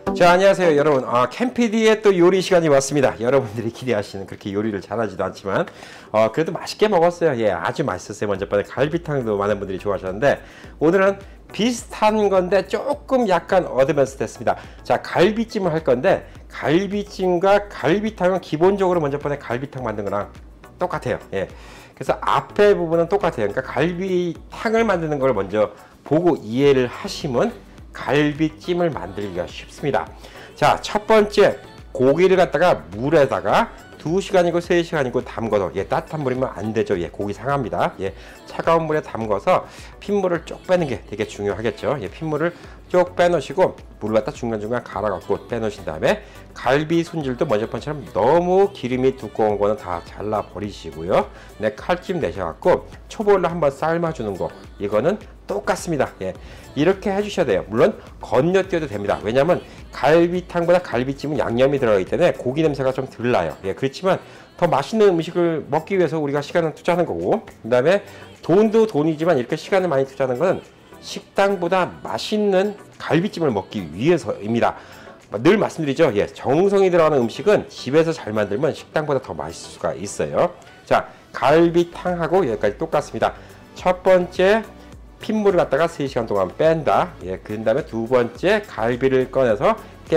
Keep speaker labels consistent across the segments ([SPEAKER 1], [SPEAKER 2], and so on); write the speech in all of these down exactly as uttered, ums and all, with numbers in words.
[SPEAKER 1] 자, 안녕하세요 여러분. 아, 캠피디의 또 요리 시간이 왔습니다. 여러분들이 기대하시는 그렇게 요리를 잘하지도 않지만 어, 그래도 맛있게 먹었어요. 예, 아주 맛있었어요. 먼저 번에 갈비탕도 많은 분들이 좋아하셨는데, 오늘은 비슷한 건데 조금 약간 어드밴스 됐습니다. 자, 갈비찜을 할 건데, 갈비찜과 갈비탕은 기본적으로 먼저 번에 갈비탕 만든 거랑 똑같아요. 예, 그래서 앞에 부분은 똑같아요. 그러니까 갈비탕을 만드는 걸 먼저 보고 이해를 하시면 갈비찜을 만들기가 쉽습니다. 자, 첫 번째, 고기를 갖다가 물에다가 두 시간이고 세 시간이고 담궈서, 예, 따뜻한 물이면 안 되죠. 예, 고기 상합니다. 예, 차가운 물에 담궈서 핏물을 쪽 빼는 게 되게 중요하겠죠. 예, 핏물을 쪽 빼놓으시고 물을 갖다 중간중간 갈아갖고 빼놓으신 다음에 갈비 손질도 먼저 번처럼 너무 기름이 두꺼운 거는 다 잘라 버리시고요. 네, 칼집 내셔갖고 초벌로 한번 삶아주는 거, 이거는 똑같습니다. 예, 이렇게 해주셔야 돼요. 물론 건너뛰어도 됩니다. 왜냐하면 갈비탕보다 갈비찜은 양념이 들어가기 때문에 고기 냄새가 좀 덜 나요. 예, 그렇지만 더 맛있는 음식을 먹기 위해서 우리가 시간을 투자하는 거고, 그 다음에 돈도 돈이지만 이렇게 시간을 많이 투자하는 것은 식당보다 맛있는 갈비찜을 먹기 위해서입니다. 늘 말씀드리죠. 예, 정성이 들어가는 음식은 집에서 잘 만들면 식당보다 더 맛있을 수가 있어요. 자, 갈비탕하고 여기까지 똑같습니다. 첫 번째, 핏물을 갖다가 세 시간 동안 뺀다. 예, 그 다음에 두 번째, 갈비를 꺼내서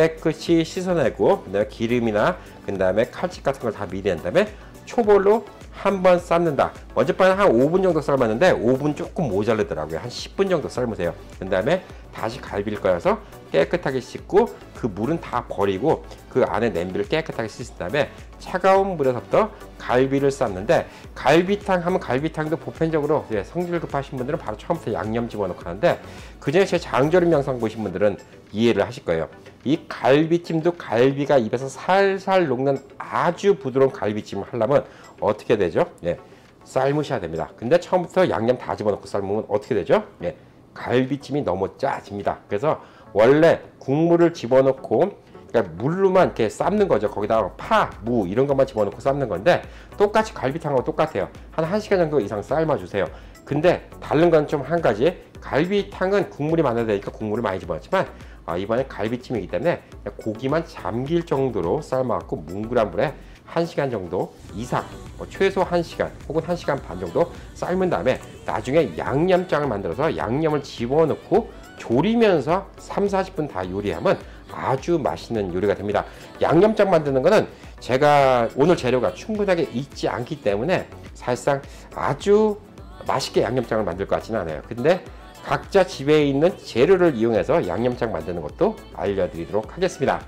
[SPEAKER 1] 깨끗이 씻어내고, 그 다음에 기름이나 그 다음에 칼집 같은 걸 다 미리 한 다음에 초벌로 한번 삶는다. 먼저 번에 한 오 분 정도 삶았는데 오 분 조금 모자르더라고요. 한 십 분 정도 삶으세요. 그 다음에 다시 갈비를 꺼내서 깨끗하게 씻고 그 물은 다 버리고 그 안에 냄비를 깨끗하게 씻은 다음에 차가운 물에서부터 갈비를 삶는데, 갈비탕 하면 갈비탕도 보편적으로, 예, 성질 급하신 분들은 바로 처음부터 양념 집어넣고 하는데, 그중에 제 장조림 영상 보신 분들은 이해를 하실 거예요. 이 갈비찜도 갈비가 입에서 살살 녹는 아주 부드러운 갈비찜을 하려면 어떻게 되죠? 예, 삶으셔야 됩니다. 근데 처음부터 양념 다 집어넣고 삶으면 어떻게 되죠? 예, 갈비찜이 너무 짜집니다. 그래서 원래 국물을 집어넣고, 그러니까 물로만 이렇게 삶는 거죠. 거기다가 파, 무 이런 것만 집어넣고 삶는 건데, 똑같이 갈비탕하고 똑같아요. 한 1시간 정도 이상 삶아주세요. 근데 다른 건 좀 한 가지, 갈비탕은 국물이 많아야 되니까 국물을 많이 집어넣지만 아, 이번에 갈비찜이기 때문에 고기만 잠길 정도로 삶아갖고 뭉글한 물에 한 시간 정도 이상, 뭐 최소 한 시간 혹은 한 시간 반 정도 삶은 다음에 나중에 양념장을 만들어서 양념을 집어넣고 졸이면서 삼, 사십 분 다 요리하면 아주 맛있는 요리가 됩니다. 양념장 만드는 거는 제가 오늘 재료가 충분하게 있지 않기 때문에 사실상 아주 맛있게 양념장을 만들 것 같지는 않아요. 근데 각자 집에 있는 재료를 이용해서 양념장 만드는 것도 알려드리도록 하겠습니다.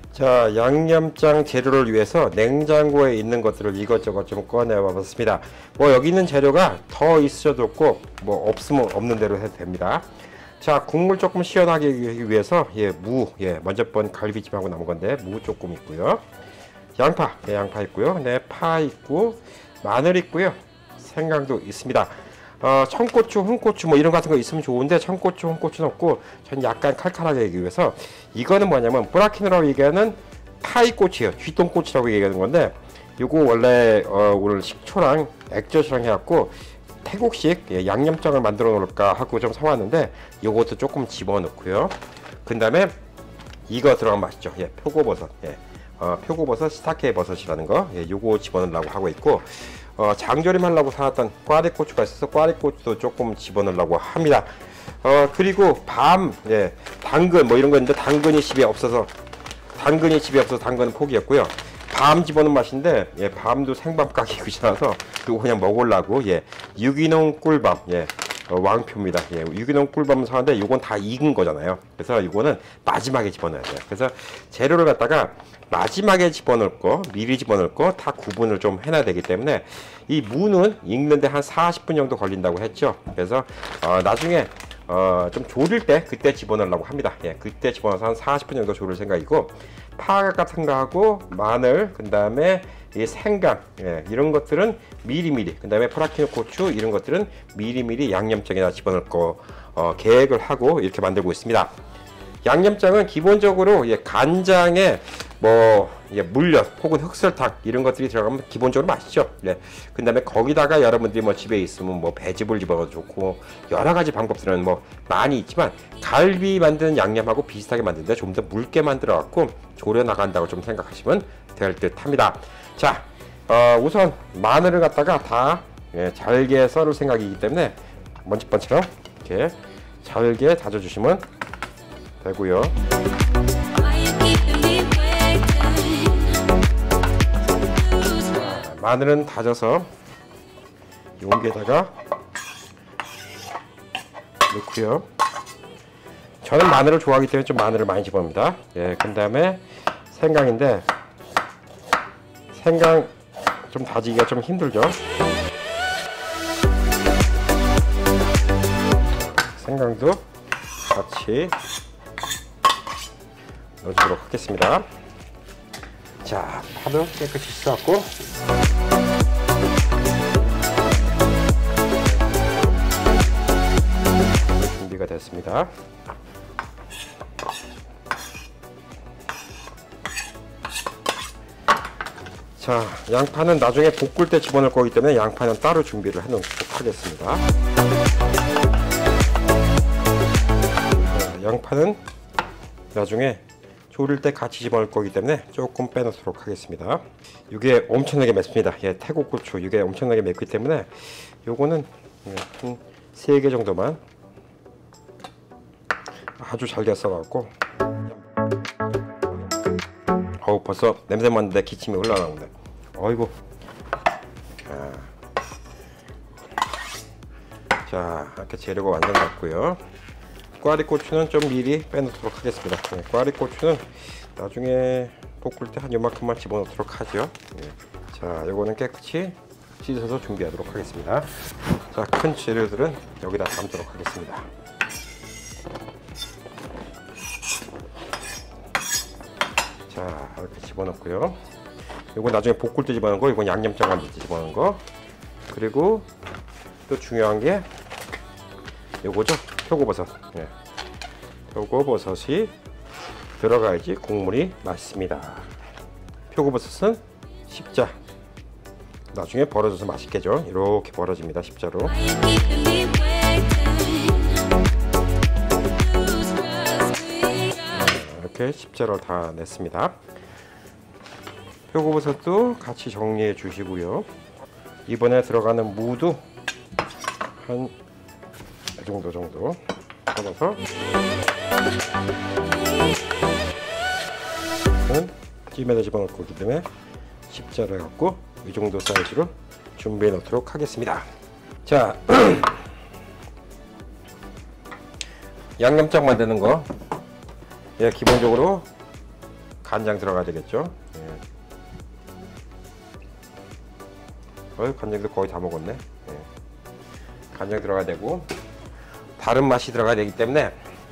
[SPEAKER 1] 자, 양념장 재료를 위해서 냉장고에 있는 것들을 이것저것 좀 꺼내와 봤습니다. 뭐 여기 있는 재료가 더 있어도 좋고 뭐 없으면 없는 대로 해도 됩니다. 자, 국물 조금 시원하게 하기 위해서, 예, 무, 예, 먼저 번 갈비찜하고 남은 건데 무 조금 있고요. 양파, 예, 양파 있고요. 네, 파 있고, 마늘 있고요. 생강도 있습니다. 어, 청고추, 홍고추 뭐 이런 같은 거 있으면 좋은데 청고추, 홍고추는 없고, 전 약간 칼칼하게 하기 위해서 이거는 뭐냐면 브라키노라고 얘기하는 타이고추예요. 쥐똥고추라고 얘기하는 건데, 요거 원래 어, 오늘 식초랑 액젓이랑 해갖고 태국식, 예, 양념장을 만들어 놓을까 하고 좀 사왔는데 요것도 조금 집어넣고요. 그 다음에 이거 들어가면 맛있죠. 예, 표고버섯, 예, 어, 표고버섯, 시타케 버섯이라는 거, 예, 요거 집어넣으려고 하고 있고, 어, 장조림 하려고 사왔던 꽈리고추가 있어서 꽈리고추도 조금 집어넣으려고 합니다. 어, 그리고 밤, 예, 당근 뭐 이런 거 있는데 당근이 집에 없어서 당근이 집에 없어서 당근은 포기했고요. 밤 집어넣은 맛인데, 예, 밤도 생밤 까기 귀찮아서 그거 그냥 먹으려고, 예, 유기농 꿀밤, 예, 어, 왕표입니다. 예, 유기농 꿀밤 사는데 요건 다 익은 거잖아요. 그래서 이거는 마지막에 집어넣어야 돼요. 그래서 재료를 갖다가 마지막에 집어넣을 거, 미리 집어넣을 거 다 구분을 좀 해놔야 되기 때문에, 이 무는 익는데 한 사십 분 정도 걸린다고 했죠. 그래서 어, 나중에 어, 좀 졸일 때 그때 집어넣으려고 합니다. 예, 그때 집어넣어서 한 사십 분 정도 졸일 생각이고, 파 같은 거 하고 마늘, 그 다음에 이 생강, 예, 이런 것들은 미리미리, 그 다음에 프라키노 고추 이런 것들은 미리미리 양념장에다 집어넣을 거 어, 계획을 하고 이렇게 만들고 있습니다. 양념장은 기본적으로, 예, 간장에 뭐 예, 물엿 혹은 흑설탕 이런 것들이 들어가면 기본적으로 맛있죠. 예. 그다음에 거기다가 여러분들이 뭐 집에 있으면 뭐 배즙을 집어넣어도 좋고 여러 가지 방법들은 뭐 많이 있지만 갈비 만드는 양념하고 비슷하게 만드는데 좀 더 묽게 만들어 갖고 졸여 나간다고 좀 생각하시면 될 듯합니다. 자, 어, 우선 마늘을 갖다가 다 예, 잘게 썰을 생각이기 때문에 먼지번처럼 이렇게 잘게 다져주시면 되고요. 자, 마늘은 다져서 용기에다가 넣고요. 저는 마늘을 좋아하기 때문에 좀 마늘을 많이 집어넣습니다. 예, 그 다음에 생강인데 생강 좀 다지기가 좀 힘들죠. 생강도 같이 넣어주도록 하겠습니다. 자, 파도 깨끗이 씻어갖고 준비가 됐습니다. 자, 양파는 나중에 볶을 때 집어넣을 거기 때문에 양파는 따로 준비를 해 놓도록 하겠습니다. 자, 양파는 나중에 졸일 때 같이 집어넣을 거기 때문에 조금 빼놓도록 하겠습니다. 이게 엄청나게 맵습니다. 예, 태국고추 이게 엄청나게 맵기 때문에 요거는 한 세 개 정도만 아주 잘게 썰어갖고. 어우, 벌써 냄새 맡는데 기침이 흘러나오네. 어이구. 자, 자, 이렇게 재료가 완전 됐고요. 꽈리고추는 좀 미리 빼놓도록 하겠습니다. 네, 꽈리고추는 나중에 볶을 때 한 요만큼만 집어넣도록 하죠. 네. 자, 요거는 깨끗이 씻어서 준비하도록 하겠습니다. 자, 큰 재료들은 여기다 담도록 하겠습니다. 자, 이렇게 집어넣고요. 이건 나중에 볶을 때 집어넣은 거, 이건 양념장 만들 때 집어넣은 거. 그리고 또 중요한 게 요거죠. 표고버섯. 예. 표고버섯이 들어가야지 국물이 맛있습니다. 표고버섯은 십자. 나중에 벌어져서 맛있겠죠. 이렇게 벌어집니다. 십자로. 이렇게 십자로 다 냈습니다. 표고버섯도 같이 정리해 주시고요. 이번에 들어가는 무도 한 이 정도 정도 썰어서 찜에다 집어넣을 거기 때문에 십자를 갖고 이 정도 사이즈로 준비해 놓도록 하겠습니다. 자, 양념장 만드는 거, 예, 기본적으로 간장 들어가야 되겠죠. 예. 어, 간장도 거의 다 먹었네. 예. 간장 들어가야 되고 다른 맛이 들어가야 되기 때문에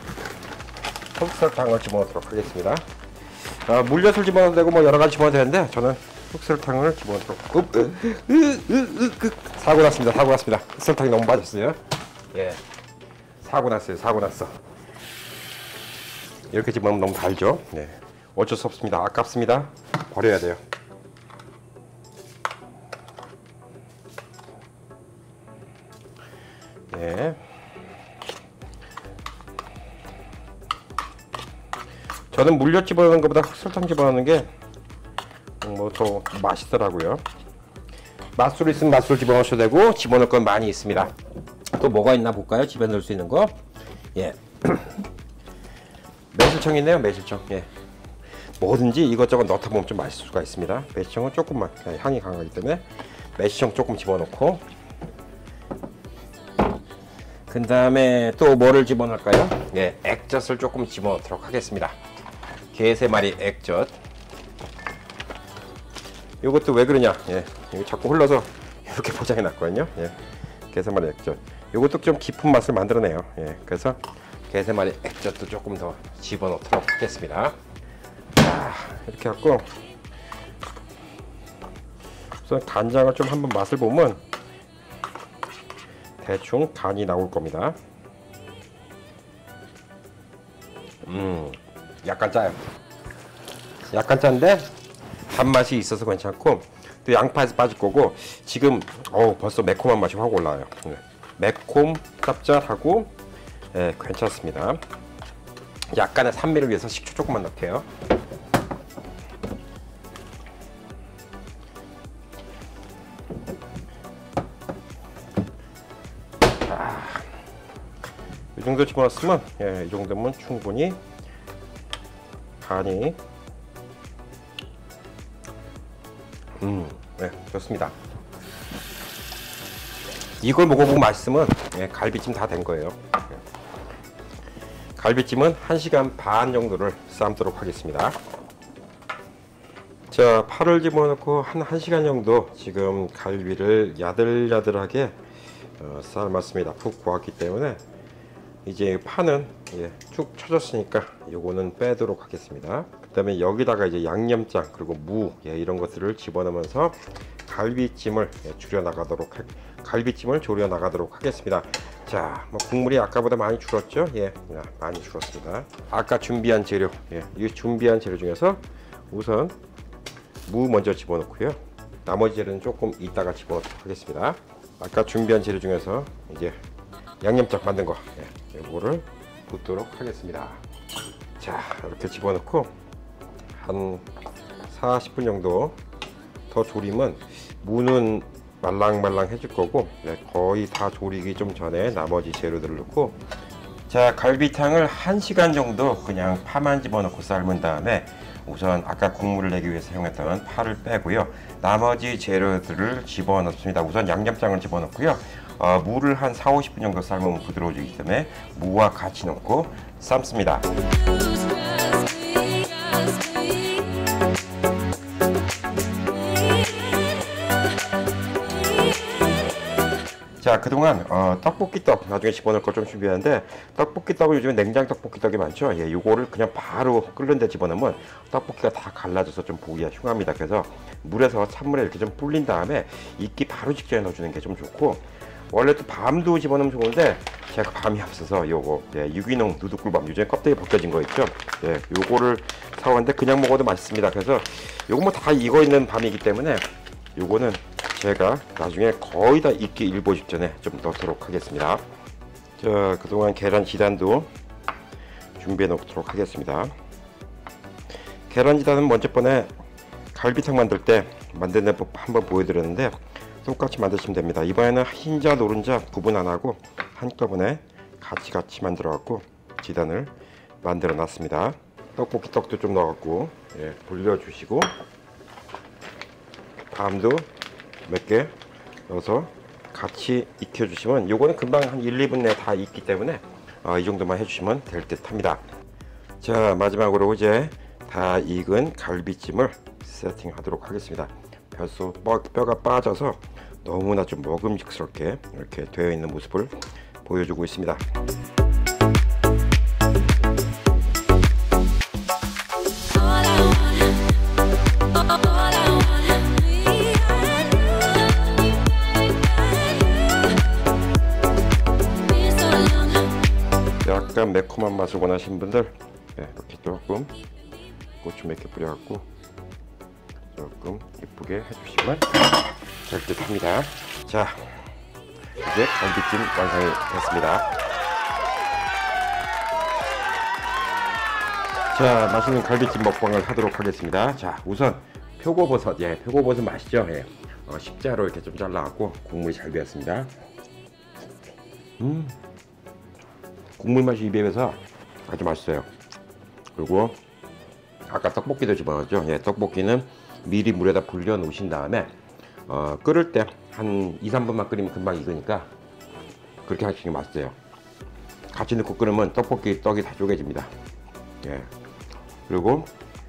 [SPEAKER 1] 흑설탕을 집어넣도록 하겠습니다. 아, 물엿을 집어넣어도 되고 뭐 여러 가지 집어넣어도 되는데 저는 흑설탕을 집어넣도록. 읍, 으, 으, 으, 으, 으. 사고 났습니다. 사고 났습니다. 흑설탕이 너무 빠졌어요. 예, 사고 났어요. 사고 났어. 이렇게 집어넣으면 너무 달죠. 네, 어쩔 수 없습니다. 아깝습니다. 버려야 돼요. 네. 저는 물엿 집어넣는 것보다 흑설탕 집어넣는 게 뭐 더 맛있더라고요. 맛술 있으면 맛술 집어넣으셔도 되고 집어넣을 건 많이 있습니다. 또 뭐가 있나 볼까요? 집에 넣을 수 있는 거. 예. 매실청 있네요. 매실청. 예. 뭐든지 이것저것 넣다 보면 좀 맛있을 수가 있습니다. 매실청은 조금만, 향이 강하기 때문에 매실청 조금 집어넣고, 그 다음에 또 뭐를 집어넣을까요? 예, 액젓을 조금 집어넣도록 하겠습니다. 게세 마리 액젓. 이것도 왜 그러냐? 예, 이거 자꾸 흘러서 이렇게 포장해 놨거든요. 예, 게세 마리 액젓. 이것도 좀 깊은 맛을 만들어내요. 예, 그래서 게세 마리 액젓도 조금 더 집어넣도록 하겠습니다. 자, 이렇게 갖고 우선 간장을 좀 한번 맛을 보면 대충 간이 나올 겁니다. 음, 약간 짜요. 약간 짠데 단맛이 있어서 괜찮고, 또 양파에서 빠질 거고, 지금 어우 벌써 매콤한 맛이 확 올라와요. 네. 매콤 짭짤하고 예, 괜찮습니다. 약간의 산미를 위해서 식초 조금만 넣게요. 이 정도 집어넣었으면, 예, 이 정도면 충분히 간이, 음, 네, 좋습니다. 이걸 먹어보고 맛있으면, 예, 갈비찜 다 된 거예요. 예. 갈비찜은 한 시간 반 정도를 삶도록 하겠습니다. 자, 파를 집어넣고 한 1시간 정도 지금 갈비를 야들야들하게 어, 삶았습니다. 푹 구웠기 때문에 이제 파는, 예, 쭉 쳐졌으니까 요거는 빼도록 하겠습니다. 그 다음에 여기다가 이제 양념장 그리고 무, 예, 이런 것들을 집어넣으면서 갈비찜을, 예, 줄여 나가도록 하, 갈비찜을 졸여 나가도록 하겠습니다. 자, 뭐 국물이 아까보다 많이 줄었죠? 예, 많이 줄었습니다. 아까 준비한 재료, 예, 이 준비한 재료 중에서 우선 무 먼저 집어넣고요. 나머지 재료는 조금 이따가 집어넣도록 하겠습니다. 아까 준비한 재료 중에서 이제 양념장 만든 거, 예, 이거를 붓도록 하겠습니다. 자, 이렇게 집어넣고 한 사십 분 정도 더 졸이면 무는 말랑말랑 해질 거고, 네, 거의 다 졸이기 좀 전에 나머지 재료들을 넣고, 자, 갈비탕을 한 시간 정도 그냥 파만 집어넣고 삶은 다음에 우선 아까 국물을 내기 위해서 사용했던 파를 빼고요. 나머지 재료들을 집어넣습니다. 우선 양념장을 집어넣고요. 어, 무를 한 사오십 분 정도 삶으면 부드러워지기 때문에 무와 같이 넣고 삶습니다. 자, 그동안 어, 떡볶이떡 나중에 집어넣을 걸 좀 준비하는데, 떡볶이떡은 요즘에 냉장 떡볶이떡이 많죠. 예, 요거를 그냥 바로 끓는 데 집어넣으면 떡볶이가 다 갈라져서 좀 보기가 흉합니다. 그래서 물에서 찬물에 이렇게 좀 불린 다음에 익기 바로 직전에 넣어주는 게 좀 좋고, 원래 또 밤도 집어넣으면 좋은데 제가 밤이 없어서 요거, 예, 유기농 누드꿀밤, 요즘에 껍데기 벗겨진 거 있죠. 예, 요거를 사왔는데 그냥 먹어도 맛있습니다. 그래서 요거 뭐 다 익어 있는 밤이기 때문에 요거는 제가 나중에 거의 다 익기 일보 직전에 좀 넣도록 하겠습니다. 자, 그동안 계란 지단도 준비해 놓도록 하겠습니다. 계란 지단은 먼저 번에 갈비탕 만들 때 만드는 법 한번 보여드렸는데 똑같이 만드시면 됩니다. 이번에는 흰자 노른자 구분 안 하고 한꺼번에 같이 같이 만들어 갖고 지단을 만들어 놨습니다. 떡볶이 떡도 좀 넣어 갖고, 예, 불려 주시고, 밤도 몇 개 넣어서 같이 익혀 주시면 요거는 금방 한 일, 이 분 내에 다 익기 때문에 어, 이 정도만 해주시면 될 듯 합니다. 자, 마지막으로 이제 다 익은 갈비찜을 세팅하도록 하겠습니다. 벌써 뼈, 뼈가 빠져서 너무나 좀 먹음직스럽게 이렇게 되어 있는 모습을 보여주고 있습니다. 약간 매콤한 맛을 원하시는 분들, 네, 이렇게 조금 고추 몇 개 뿌려갖고 조금 예쁘게 해주시면 될 듯 합니다. 자, 이제 갈비찜 완성이 됐습니다. 자, 맛있는 갈비찜 먹방을 하도록 하겠습니다. 자, 우선 표고버섯, 예, 표고버섯 맛있죠? 예, 어, 십자로 이렇게 좀 잘라갖고 국물이 잘 되었습니다. 음, 국물 맛이 입에 배서 아주 맛있어요. 그리고 아까 떡볶이도 집어넣었죠. 예, 떡볶이는 미리 물에다 불려 놓으신 다음에 어, 끓을 때 한 이, 삼 분만 끓이면 금방 익으니까 그렇게 하시는 게 맛있어요. 같이 넣고 끓으면 떡볶이 떡이 다 쪼개집니다. 예. 그리고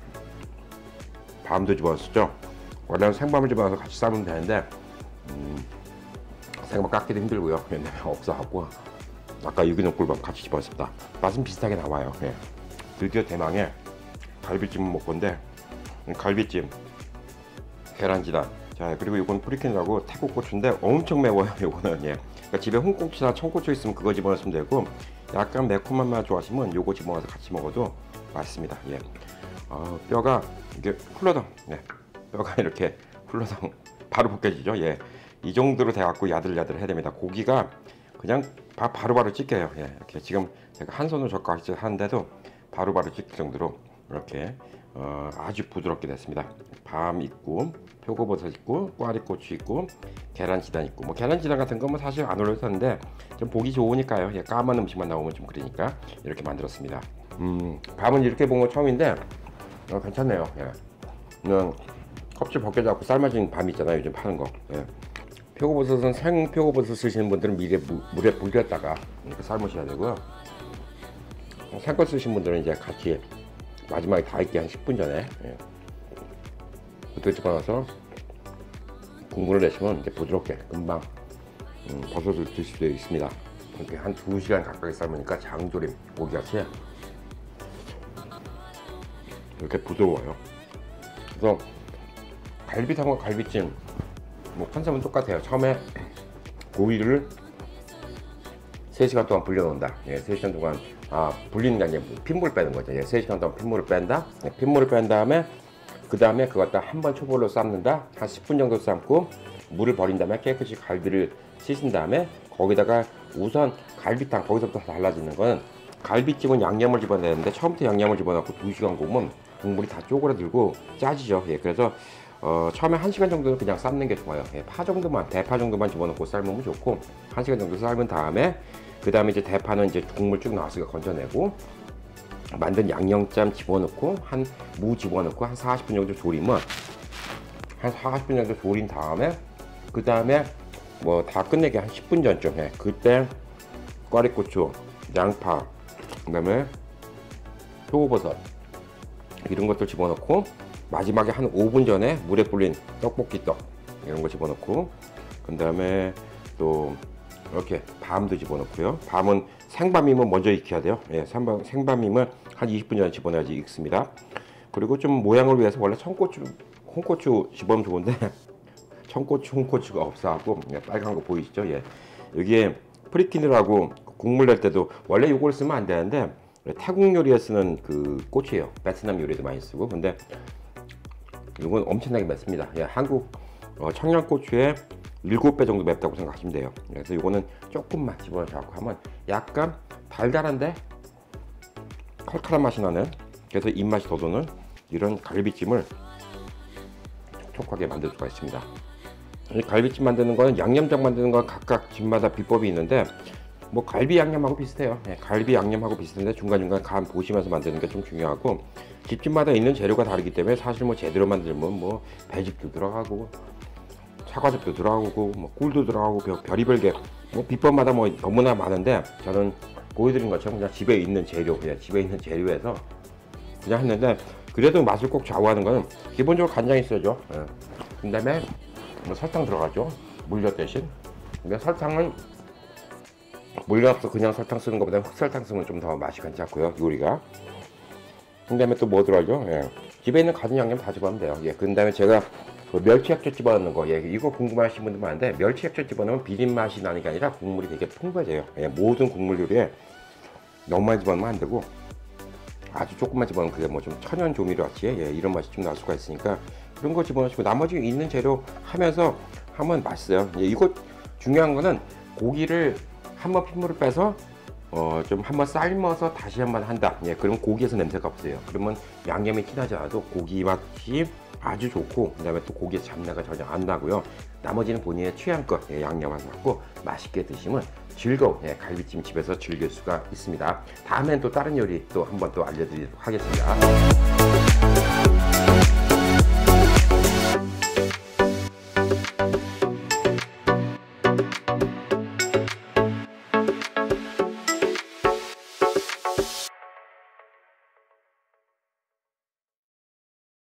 [SPEAKER 1] 밤도 집어넣었죠. 원래는 생밤을 집어넣어서 같이 삶으면 되는데 음, 생밤 깎기도 힘들고요. 왜냐면 없어갖고 아까 유기농 꿀밤 같이 집어넣었습니다. 맛은 비슷하게 나와요. 예. 드디어 대망의 갈비찜을 먹을 건데, 갈비찜, 계란지단, 자, 그리고 이건 프리킨이라고 태국 고추인데 엄청 매워요. 요거는, 예, 그러니까 집에 홍고추나 청고추 있으면 그거 집어넣으면 되고, 약간 매콤한 맛 좋아하시면 요거 집어넣어서 같이 먹어도 맛있습니다. 예. 아, 뼈가 이게 훌러덩, 네, 뼈가 이렇게 훌러덩 바로 벗겨지죠. 예, 이 정도로 돼갖고 야들야들 해야 됩니다. 고기가 그냥 바, 바로바로 찢겨요. 예, 이렇게 지금 제가 한 손으로 젓가락질 하는데도 바로바로 찢길 정도로 이렇게 어, 아주 부드럽게 됐습니다. 밤 있고 표고버섯 있고 꽈리고추 있고 계란지단 있고 뭐 계란지단 같은 건 뭐 사실 안 올려도 되는데 좀 보기 좋으니까요. 예, 까만 음식만 나오면 좀 그러니까 이렇게 만들었습니다. 음, 밤은 이렇게 본 거 처음인데 어, 괜찮네요. 예. 그냥 껍질 벗겨져갖고 삶아진 밤 있잖아요. 요즘 파는 거. 예. 표고버섯은 생 표고버섯 쓰시는 분들은 미리 무, 물에 불렸다가 이렇게 삶으셔야 되고요. 생거 쓰신 분들은 이제 같이 마지막에 다 익기 한 십 분 전에 예. 그때 집어넣어서 국물을 내시면 이제 부드럽게 금방 음, 버섯을 드실 수 있습니다. 이렇게 한 두 시간 가까이 삶으니까 장조림 고기같이 이렇게 부드러워요. 그래서 갈비탕과 갈비찜 뭐 컨셉은 똑같아요. 처음에 고기를 세 시간 동안 불려놓는다. 예, 세 시간 동안 아 불리는 게 아니라 핏물 빼는 거죠. 예, 세 시간 동안 핏물을 뺀다. 예, 핏물을 뺀 다음에 그 다음에 그거 갖다 한 번 초벌로 삶는다. 한 십 분 정도 삶고 물을 버린 다음에 깨끗이 갈비를 씻은 다음에 거기다가 우선 갈비탕 거기서부터 달라지는 건 갈비찜은 양념을 집어내는데 처음부터 양념을 집어넣고 두 시간 구우면 국물이 다 쪼그라들고 짜지죠. 예, 그래서 어, 처음에 한 시간 정도는 그냥 삶는 게 좋아요. 예, 파 정도만 대파 정도만 집어넣고 삶으면 좋고 한 시간 정도 삶은 다음에 그 다음에 이제 대파는 이제 국물 쭉 나왔으니까 건져내고 만든 양념장 집어넣고 한 무 집어넣고 한 사십 분 정도 졸이면 한 사십 분 정도 졸인 다음에 그 다음에 뭐 다 끝내기 한 십 분 전쯤 해. 그때 꽈리고추, 양파, 그 다음에 표고버섯 이런 것들 집어넣고 마지막에 한 오 분 전에 물에 불린 떡볶이 떡 이런 거 집어넣고 그 다음에 또 이렇게 밤도 집어넣고요. 밤은 생밤이면 먼저 익혀야 돼요. 예, 생밤, 생밤이면 한 이십 분 전에 집어넣어야지 익습니다. 그리고 좀 모양을 위해서 원래 청고추, 홍고추 집어넣으면 좋은데 청고추, 홍고추가 없어갖고 예, 빨간 거 보이시죠? 예, 여기에 프리티느라고 국물 낼 때도 원래 이걸 쓰면 안 되는데 태국 요리에 쓰는 그 고추예요. 베트남 요리도 많이 쓰고 근데 이건 엄청나게 맵습니다. 예, 한국 어, 청양고추의 일곱 배 정도 맵다고 생각하시면 돼요. 그래서 이거는 조금만 집어넣고 하면 약간 달달한데 칼칼한 맛이 나는 그래서 입맛이 돋우는 이런 갈비찜을 촉촉하게 만들 수가 있습니다. 이 갈비찜 만드는 거는 양념장 만드는 건 각각 집마다 비법이 있는데 뭐 갈비 양념하고 비슷해요. 예, 갈비 양념하고 비슷한데 중간중간 간 보시면서 만드는 게 좀 중요하고 집집마다 있는 재료가 다르기 때문에 사실 뭐 제대로 만들면 뭐 배즙도 들어가고 사과즙도 들어가고 뭐 꿀도 들어가고 별의별 게 뭐 비법마다 뭐 너무나 많은데 저는 보여드린 것처럼 그냥 집에 있는 재료 그냥 집에 있는 재료에서 그냥 했는데 그래도 맛을 꼭 좌우하는 거는 기본적으로 간장이 있어야죠. 예. 그 다음에 뭐 설탕 들어가죠. 물엿 대신. 근데 설탕은 물엿 없어 그냥 설탕 쓰는 것보다 흑설탕 쓰면 좀 더 맛이 괜찮고요. 요리가. 그 다음에 또 뭐 들어가죠? 예. 집에 있는 가진 양념 다 집어넣으면 돼요. 예. 그 다음에 제가 그 멸치 액젓 집어넣는 거, 예. 이거 궁금하신 분들 많은데 멸치 액젓 집어넣으면 비린 맛이 나는 게 아니라 국물이 되게 풍부해져요. 예. 모든 국물 요리에 너무 많이 집어넣으면 안 되고 아주 조금만 집어넣으면 그게 뭐 좀 천연 조미료 같이 예. 이런 맛이 좀 날 수가 있으니까 그런 거 집어넣으시고 나머지 있는 재료 하면서 하면 맛있어요. 예. 이거 중요한 거는 고기를 한번 핏물을 빼서 어, 좀 한번 삶아서 다시 한번 한다. 예, 그러면 고기에서 냄새가 없어요. 그러면 양념이 진하지 않아도 고기 맛이 아주 좋고 그 다음에 또 고기에 잡내가 전혀 안 나고요. 나머지는 본인의 취향껏 예, 양념해서 갖고 맛있게 드시면 즐거운 예, 갈비찜 집에서 즐길 수가 있습니다. 다음엔 또 다른 요리 또 한번 또 알려드리도록 하겠습니다.